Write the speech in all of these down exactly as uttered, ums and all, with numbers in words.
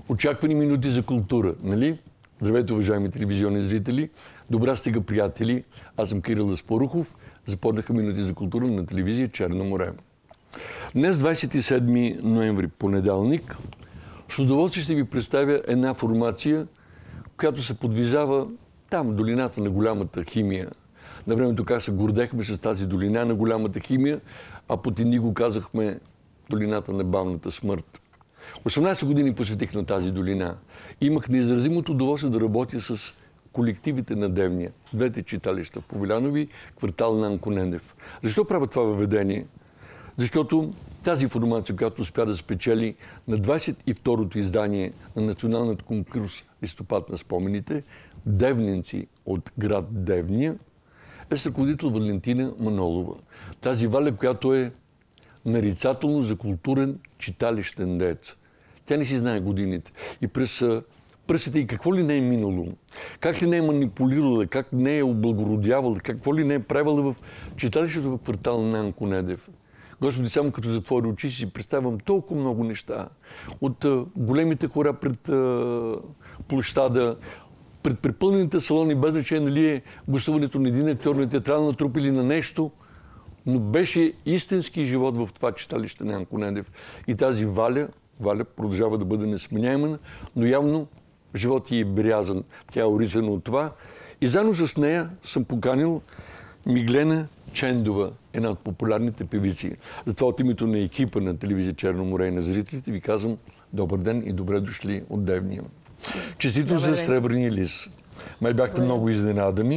Очаквани минути за култура, нали? Здравейте, уважаеми телевизионни зрители. Добра стига, приятели. Аз съм Кирил Аспарухов. Започнаха минути за култура на телевизия Черно море. Днес, двадесет и седми ноември, понеделник, с удоволствие ще ви представя една формация, която се подвизава там, в долината на голямата химия. На времето как се гордехме с тази долина на голямата химия, а по тини го казахме долината на бавната смърт. осемнадесет години посветих на тази долина. Имах неизразимото удоволствие да работя с колективите на Девня, двете читалища в Повелянови, квартал Нанко Ненев. Защо правя това въведение? Защото тази информация, която успя да спечели на двадесет и второто издание на националният конкурс "Листопад на спомените", девненци от град Девня, е с ръководител Валентина Манолова. Тази Валя, която е нарицателно за културен читалищен деец. Тя не си знае годините. И през пръстите и какво ли не е минало, как ли не е манипулирала, как не е облагородявала, какво ли не е правила в читалището в квартал Нанко Недев. Господи, само като затворя очи си представям толкова много неща. От а, големите хора пред а, площада, пред препълнените салони, без значение нали е гостуването на един актьор на театрална трупа или на нещо, но беше истински живот в това читалище на Нанко Недев. И тази Валя, Валя продължава да бъде несменяема, но явно живот ѝ е брязан. Тя е оризана от това. И заедно с нея съм поканил Миглена Чендова, една от популярните певици. Затова от името на екипа на телевизия Черно море и на зрителите ви казвам добър ден и добре дошли от Девния. Честито за Сребърния лист. Май бяхте добре. Много изненадани.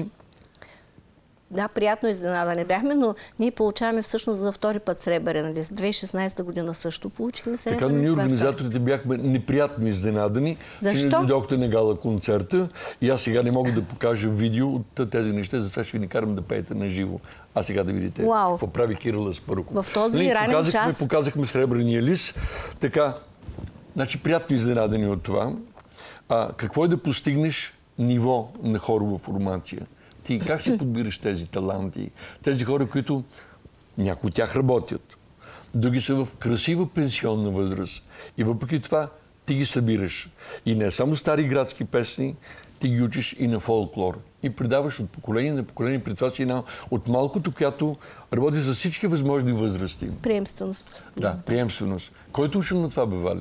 Да, приятно изненадане бяхме, но ние получаваме всъщност за втори път Сребърен лист. две хиляди и шестнадесета година също получихме Сребърен лист. Така, но ние организаторите бяхме неприятно изненадани. Защо? Че не дойдохте на гала концерта и аз сега не мога да покажа видео от тези неща, затова ще ви не карам да пеете на живо. А сега да видите какво прави Кирил Аспарухов. В този нали, ранен показахме, час... Показахме Сребърния лист. Така, значи приятно изненадани от това. А, какво е да постигнеш ниво на хорова формация? Ти как си подбираш тези таланти? Тези хора, които някои от тях работят, други са в красива пенсионна възраст. И въпреки това ти ги събираш. И не само стари градски песни, ти ги учиш и на фолклор. И предаваш от поколение на поколение. При това си една от малкото, която работи за всички възможни възрасти. Приемственост. Да, приемственост. Кой те учил на това, бе, Валя?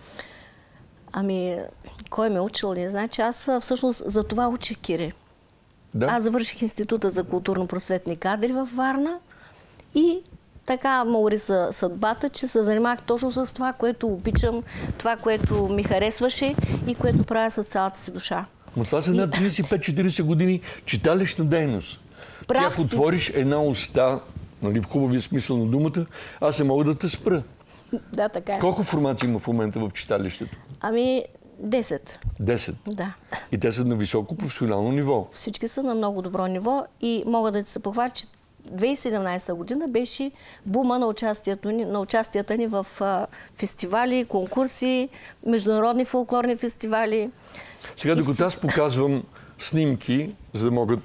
Ами, кой ме учил? Не значи аз всъщност за това учих Кире. Да? Аз завърших Института за културно-просветни кадри във Варна и така ме ориса съдбата, че се занимавах точно с това, което обичам, това, което ми харесваше и което правя с цялата си душа. Но това са над тридесет и пет четиридесет години читалищна дейност. Ти ако отвориш една уста, нали, в хубавия смисъл на думата, аз не мога да те спра. Да, така е. Колко формации има в момента в читалището? Ами, десет. Десет? Да. И те са на високо професионално ниво? Всички са на много добро ниво и мога да ти се похваля, че две хиляди и седемнадесета година беше бума на участието ни, на участията ни в а, фестивали, конкурси, международни фолклорни фестивали. Сега, докато аз показвам снимки, за да могат,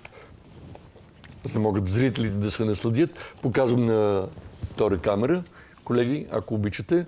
за да могат зрителите да се насладят, показвам на втора камера. Колеги, ако обичате,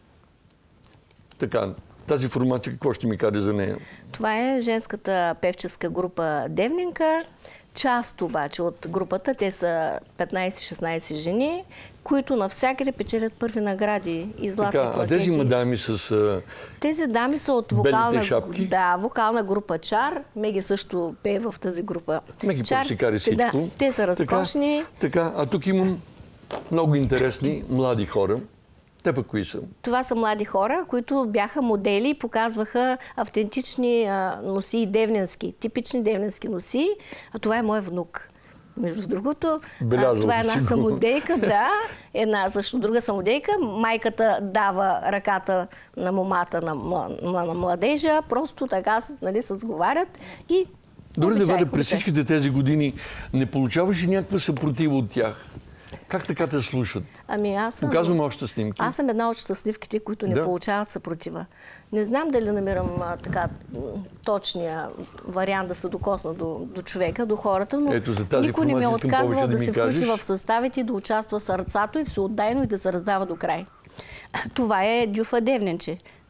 така, тази формация, какво ще ми каже за нея? Това е женската певческа група Девненка. Част обаче от групата, те са петнадесет-шестнадесет жени, които навсякъде печелят първи награди и златни така, плакети. А тези мадами с а... Тези дами са от вокална, шапки? Да, вокална група Чар. Меги също пее в тази група. Меги пресикари всичко. Да, те са разкошни. Така, така, а тук имам много интересни млади хора. Те пък кои са? Това са млади хора, които бяха модели и показваха автентични а, носии девненски, типични девненски носии. А това е мой внук. Между другото, а, това е една самодейка, да, една също друга самодейка. Майката дава ръката на момата на, на, на младежа, просто така нали, се сговарят и добре, да бъде през всичките тези години не получаваш ли някаква съпротива от тях? Как така те слушат? Ами аз съм... Показвам още снимки. Аз съм една от щастливките, които не да. получават съпротива. Не знам дали намирам а, така точния вариант да се докосна до, до човека, до хората, но ето, за тази никой не ми е отказвал да, да се кажеш... включи в съставите, да участва сърцато и всеотдайно и да се раздава до край. Това е Дюфа Девненче.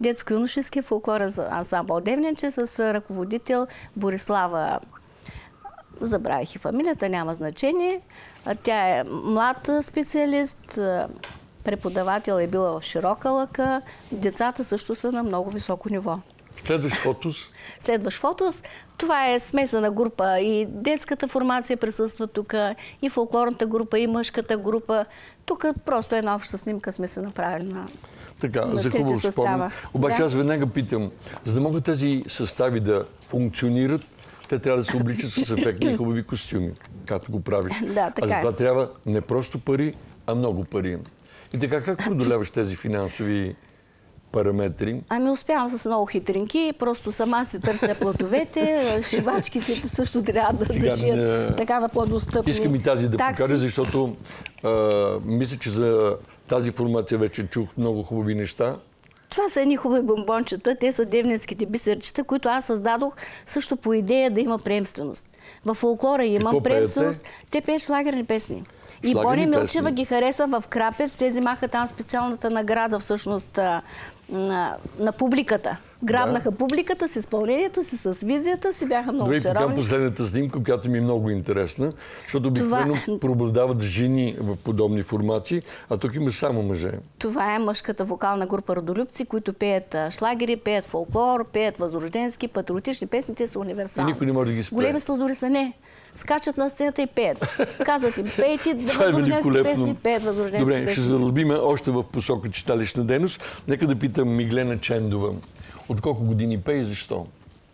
детско-юношески фолклорен ансамбъл Девненче с ръководител Борислава. Забравих и фамилията, няма значение. Тя е млад специалист, преподавател е била в широка лъка. Децата също са на много високо ниво. Следващ фотос? Следващ фотос. Това е смесена група. И детската формация присъства тук, и фолклорната група, и мъжката група. Тук просто една обща снимка сме се направили на Така, за хубаво спомен. Обаче да? Аз веднага питам, за да могат тези състави да функционират, те трябва да се обличат с ефектни и хубави костюми, както го правиш. Да, така а за това трябва не просто пари, а много пари. И така, как продоляваш тези финансови параметри? Ами успявам с много хитринки, просто сама се търся платовете, шивачките също трябва да Сега, държат не... така да по-достъпни. Искам и тази да такси. покажа, защото а, мисля, че за тази формация вече чух много хубави неща. Това са едни хубави бомбончета, те са девненските бисерчета, които аз създадох също по идея да има приемственост. В фолклора има приемственост, те пеят шлагерни песни. И Бони Милчева ги хареса в Крапец. Те взимаха там специалната награда всъщност на, на публиката. Грабнаха да. публиката с изпълнението си, с визията си, бяха много чаровни. чаровни. Дори последната снимка, която ми е много интересна, защото обикновено Това... преобладават жени в подобни формации, а тук има само мъже. Това е мъжката вокална група Родолюбци, които пеят шлагери, пеят фолклор, пеят възрожденски, патриотични песни, те са универсални. И никой не може да ги спре. Големи сладури са не. Скачат на сцената и пеят. Казват им, пейте възрожденски песни, пеят възрожденски Добре, песни. ще задълбиме още в посока читалищна дейност. Нека да питам Миглена Чендова. От колко години пее и защо?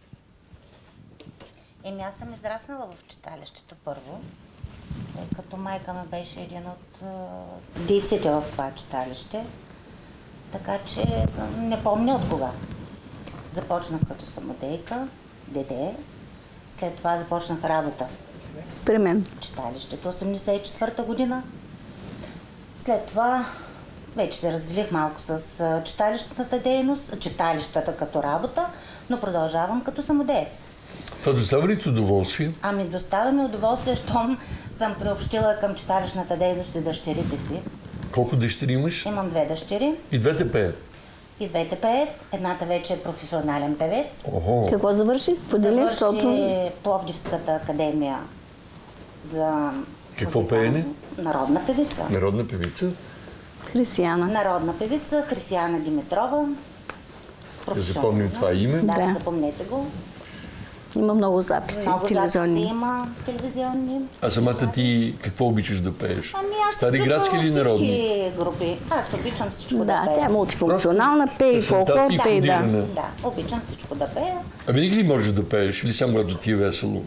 Еми, аз съм израснала в читалището първо, като майка ми беше един от uh, дейците в това читалище. Така че не помня от кога. Започнах като самодейка, деде. След това започнах работа. При мен. В читалището, осемдесет и четвърта година. След това вече се разделих малко с читалищната дейност, читалищата като работа, но продължавам като самодеец. Това доставя ли ти удоволствие? Ами доставя ми удоволствие, щом съм приобщила към читалищната дейност и дъщерите си. Колко дъщери имаш? Имам две дъщери. И двете пеят? И двете пеят. Едната вече е професионален певец. Охо. Какво завърши? Сподели, завърши защото... Пловдивската академия за... Какво музикална... пеене? Народна певица. Народна певица? Християна. Народна певица Християна Димитрова. Да запомним това име? Да, да, запомнете го. Има много записи, много телевизионни. Много записи има телевизионни. А самата ти какво обичаш да пееш? Ами аз Стари градски или народни? всички групи. Аз обичам всичко да, да пея. Тя е мултифункционална, пее и фолклор, пее да. Да, обичам всичко да пея. А винаги ли можеш да пееш или само когато ти е весело?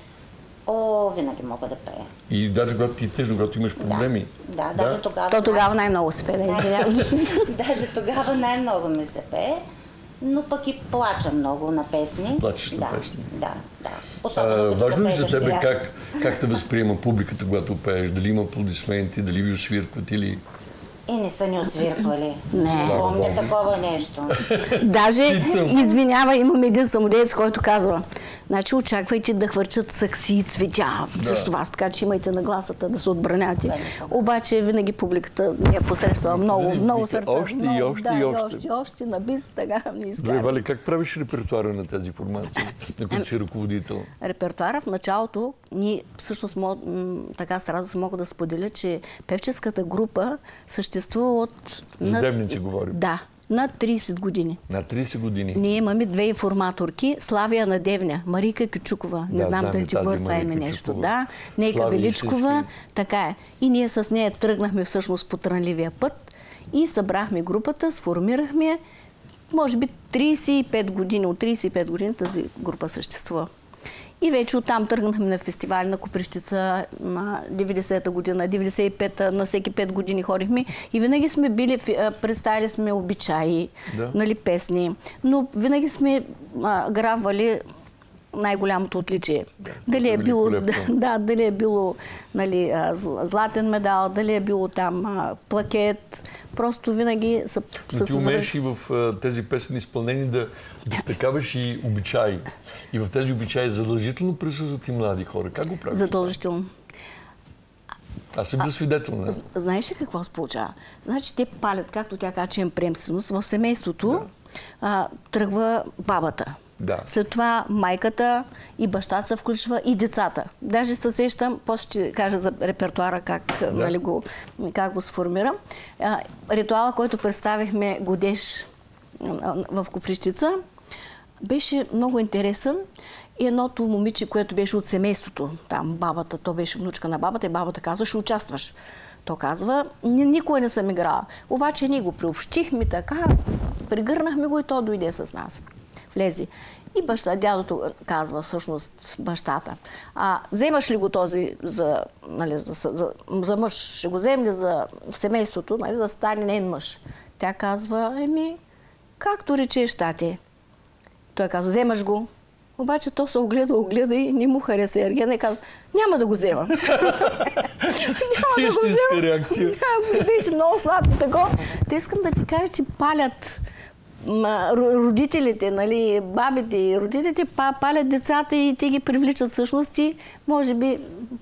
О, винаги мога да пея. И даже когато ти е тъжно, когато имаш проблеми? Да, да, даже тогава... То тогава най-много се пее, да извинявам. Даже тогава най-много ми се пее, но пък и плача много на песни. Плачеш да, на песни? Да, да. А, важно ли за тебе как, как те възприема публиката, когато пееш? Дали има аплодисменти, дали ви освиркват или... И не са ни освирквали. Не. Помня такова нещо. Даже, извинява, имам един самодеец, който казва, значи очаквайте да хвърчат сакси и цветя срещу вас, така че имайте нагласата да се отбраняте. Обаче винаги публиката ми е посрещала много, много сърце. Още и още и още. още, още на бис, така ми изкара. Добре, Валя, как правиш репертуара на тези формации, на които си ръководител? Репертуара в началото, ние всъщност така с радост мога да споделя, че певческата група съществува от... За Девненци говорим. Да, над трийсет години. На трийсет години. Ние имаме две информаторки. Славия на Девня, Марийка Кючукова. Не да, знам дали ти говори това име нещо. Да, Нейка Величкова. Така е. И ние с нея тръгнахме всъщност по трънливия път и събрахме групата, сформирахме. Може би трийсет и пет години. От трийсет и пет години тази група съществува. И вече оттам тръгнахме на фестивали на Копривщица на деветдесета година, деветдесет и пета, на всеки пет години ходихме. И винаги сме били, представили сме обичаи, да. Нали, песни, но винаги сме а, грабвали най-голямото отличие. Да, дали, е било, да, дали е било нали, златен медал, дали е било там а, плакет. Просто винаги са... Но ти умееш и в а, тези песни изпълнени да втъкаваш и обичаи. И в тези обичаи задължително присъстват и млади хора. Как го правиш? Задължително. Аз съм бил свидетел на. Знаеш ли какво се получава? Значи те палят, както тя каза, че им приемственост в семейството. Да. а, тръгва бабата. Да. След това майката и бащата се включва и децата. Даже се сещам, после ще кажа за репертуара как, да. нали, го, как го сформирам. А, ритуала, който представихме Годеж в Копривщица, беше много интересен. И едното момиче, което беше от семейството, там бабата, то беше внучка на бабата, и бабата казва, ще участваш. То казва, никога не съм играла. Обаче ние го приобщихме така, пригърнахме го и то дойде с нас. Влезе. И баща, дядото казва, всъщност бащата, а вземаш ли го този за, нали, за, за, за мъж, ще го взем ли за семейството, нали, да стане нейн мъж? Тя казва, еми, както речеш, тате. Той казва, вземаш го. Обаче то се огледа, огледа и не му хареса Ергена и казва, няма да го взема. Няма да го взема. реакция. Беше много сладко такова. Те искам да ти кажа, че палят родителите, нали, бабите и родителите палят децата и те ги привличат всъщност и може би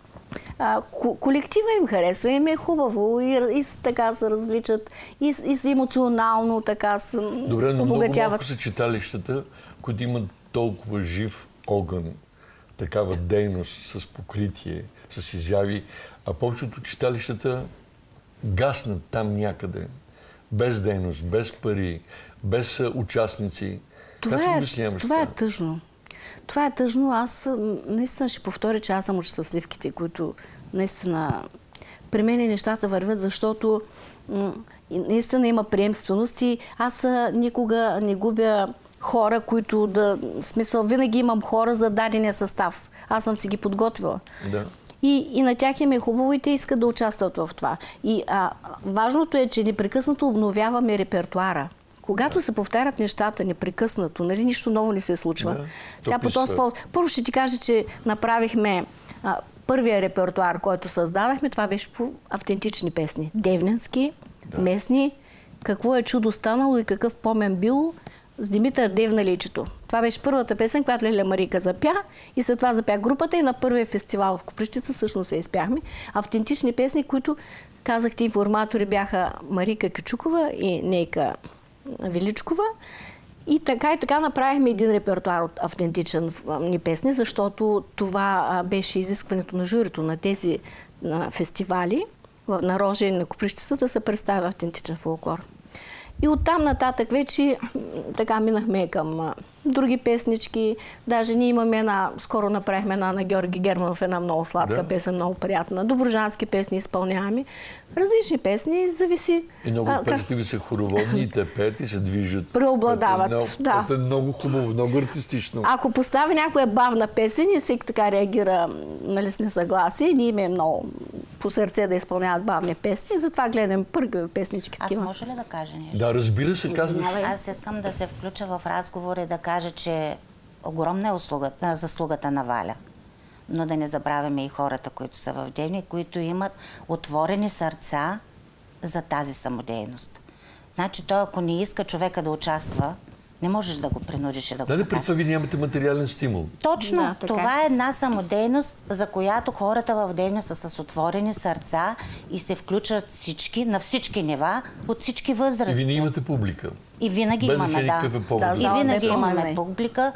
а, колектива им харесва, им е хубаво и, и така се развличат и, и емоционално така се обогатяват. Добре, но много малко са читалищата, които имат толкова жив огън, такава дейност с покритие, с изяви, а повечето читалищата гаснат там някъде. Без дейност, без пари, без участници. Това, е, това, това е тъжно. Това е тъжно. Аз наистина ще повторя, че аз съм от щастливките, които наистина при мен нещата вървят, защото наистина има приемственост и аз никога не губя хора, които да... В смисъл, винаги имам хора за дадения състав. Аз съм си ги подготвила. Да. И, и на тях им е хубаво и те искат да участват в това. И а, важното е, че непрекъснато обновяваме репертуара. Когато да. се повтарят нещата непрекъснато, нали, нищо ново не се случва. Да. Сега по този спол... Първо ще ти кажа, че направихме а, първия репертуар, който създадахме, това беше по автентични песни. Девненски, да. местни, какво е чудо станало и какъв помен бил с Димитър Девна Личето. Това беше първата песен, която Леля Марийка запя и след това запя групата и на първия фестивал в Копривщица всъщност се изпяхме. Автентични песни, които казахте информатори бяха Марийка Кючукова и Нейка Величкова. И така и така направихме един репертуар от автентични песни, защото това беше изискването на журито на тези на фестивали на Рожа и на Копривщица да се представя автентичен фолклор. И оттам нататък вече така минахме към а, други песнички. Даже ние имаме една, скоро направихме една на Георги Германов, една много сладка да. песен, много приятна. Добруджански песни изпълняваме. Различни песни, зависи... И много песни ви са хороводни и те пеят и се движат. Преобладават, много, да. Това е много хубаво, много артистично. Ако постави някоя бавна песен и всеки така реагира, нали, с несъгласие, ние имаме много по сърце да изпълняват бавни песни, затова гледам пъргави песнички. Аз може ли да кажа нещо? Да, разбира се, казваш. Аз искам да се включа в разговор и да кажа, че огромна е услугата, заслугата на Валя. Но да не забравяме и хората, които са в Девня, които имат отворени сърца за тази самодейност. Значи той, ако не иска човека да участва, не можеш да го принудиш и да го покажеш. Да, пред това ви нямате материален стимул. Точно. Да, това е една самодейност, за която хората в Девня са с отворени сърца и се включват всички, на всички нива, от всички възрасти. И винаги имате публика. И винаги без имаме, да. Е да. И винаги имаме публика.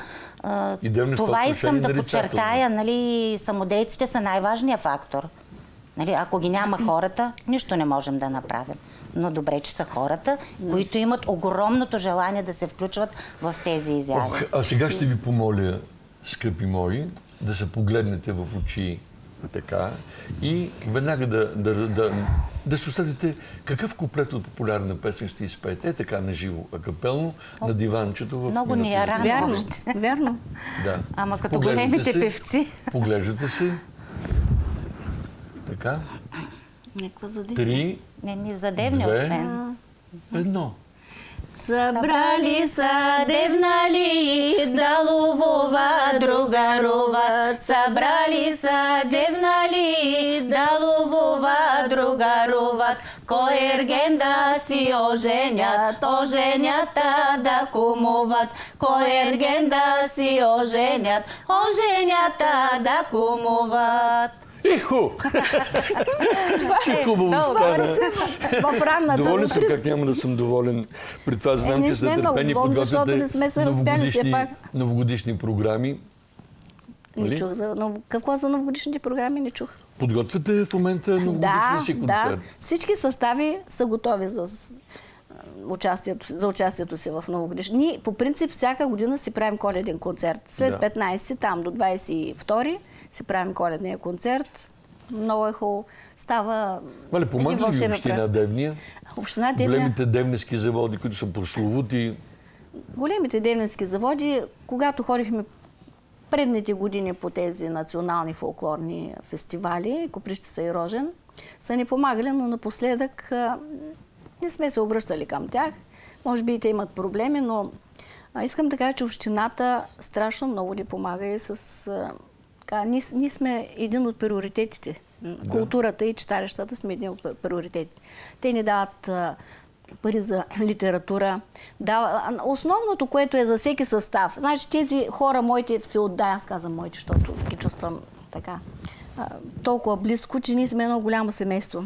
Това искам да подчертая, нали, самодейците са най-важният фактор. Нали, ако ги няма хората, нищо не можем да направим. Но добре, че са хората, които имат огромното желание да се включват в тези изяви. Ох, а сега ще ви помоля, скъпи мои, да се погледнете в очи така и веднага да, да, да, да се усетите какъв куплет от популярна песен ще изпеете. Е така наживо, акапелно, на диванчето в много ни е рано. Вярно, вярно. Да. Ама като големите певци. Поглеждате се. Така. Някаква задевня. Три, не ми задевня, освен. Едно. Събрали са девнали, да ловуват, другаруват. Събрали са девнали, да ловуват, другаруват. Кой ерген да си оженят, оженята да кумуват. Кой ерген да си оженят, оженята да кумуват. Ихо! Че хубаво стана. В ранната Доволен съм, как няма да съм доволен. При това знам, че са търпени подготвяте новогодишни програми. Не чух за нов... Какво за новогодишните програми не чух. Подготвяте в момента новогодишния си концерт? Да, всички състави са готови за участието, за участието си в новогодишния. Ние по принцип всяка година си правим коледен концерт. След петнайсети, там до двайсет и втори си правим коледния концерт. Много е хубаво. Става... Мале, помага ли ви община Девня? Община Девня... Големите девненски заводи, които са прословути? Големите девненски заводи, когато ходихме предните години по тези национални фолклорни фестивали, Копривщица и Рожен, са ни помагали, но напоследък а, не сме се обръщали към тях. Може би и те имат проблеми, но а, искам да кажа, че общината страшно много ни помага и с... А, така, ние, ние сме един от приоритетите. Да. Културата и читалищата сме един от приоритетите. Те ни дават а, пари за литература. Да, основното, което е за всеки състав. Значи тези хора, моите се отдая, аз казвам моите, защото ги чувствам така, а, толкова близко, че ние сме едно голямо семейство.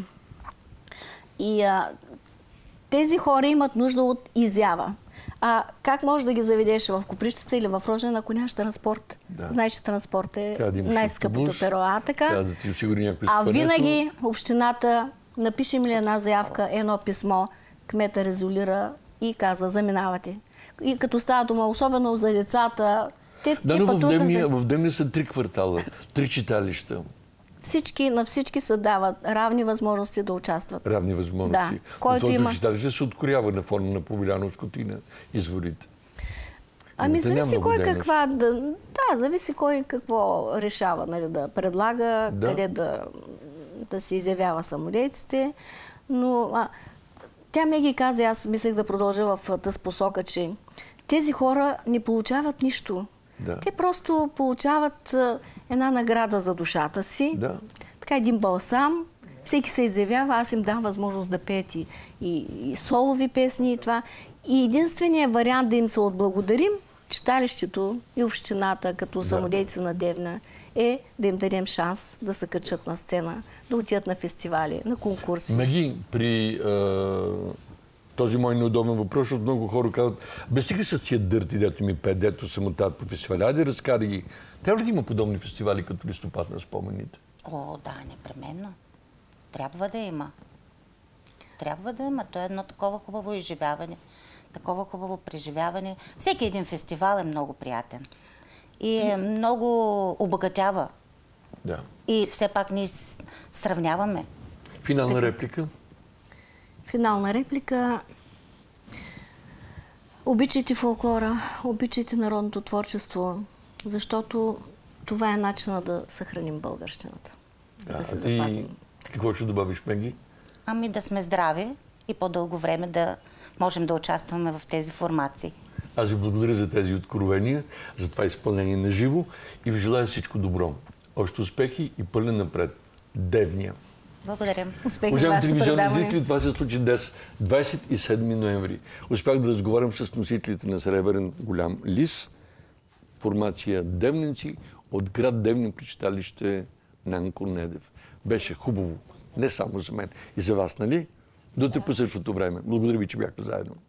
И а, тези хора имат нужда от изява. А как можеш да ги заведеш в Копривщица или в Рожен, ако нямаш транспорт? Да. Знаеш, че транспорт е да най-скъпото перо. А, така? Да, да ти осигури някой а винаги общината, напишем ли една заявка, едно писмо, кмета резолира и казва, заминавате. И като става дума, особено за децата, те, да, те но пътуват... в Девня, в Девня са три квартала, три читалища. Всички, на всички се дават равни възможности да участват. Равни възможности. Да. Който има... читалище се откорява на фона на Повиляновското и на изворите. Ами зависи кой каква... Да, да, зависи кой какво решава, нали, да предлага, да. къде да, да се изявява самодейците. Но а, тя ме ги каза, аз мислех да продължа в тази посока, че тези хора не получават нищо. Да. Те просто получават а, една награда за душата си, да. Така един балсам, всеки се изявява, аз им дам възможност да пеят и, и, и солови песни и това. И единственият вариант да им се отблагодарим, читалището и общината, като да. самодейци на Девня, е да им дадем шанс да се качат на сцена, да отидат на фестивали, на конкурси. Маги, при а, този мой неудобен въпрос, защото много хора казват, бе сега с тия дърти, дето ми пет, дето се мотават по фестивали, айде разкадай ги. Трябва ли да има подобни фестивали като Листопад на спомените? О, да, непременно. Трябва да има. Трябва да има. То е едно такова хубаво изживяване, такова хубаво преживяване. Всеки един фестивал е много приятен. И е много обогатява. Да. И все пак ние сравняваме. Финална така. реплика? Финална реплика. Обичайте фолклора, обичайте народното творчество, защото това е начинът да съхраним българщината. Да, да се запазим. Ти какво ще добавиш, Меги? Ами да сме здрави и по-дълго време да можем да участваме в тези формации. Аз ви благодаря за тези откровения, за това изпълнение на живо и ви желая всичко добро. Още успехи и пълен напред. Девня. Благодаря. Успехи Уважаеми телевизионни зрители, това се случи днес, двайсет и седми ноември. Успях да разговарям с носителите на Сребърен голям лис, формация Девненци от град Девня при читалище Нанко Недев. Беше хубаво, не само за мен, и за вас, нали? До те по същото време. Благодаря ви, че бяхте заедно.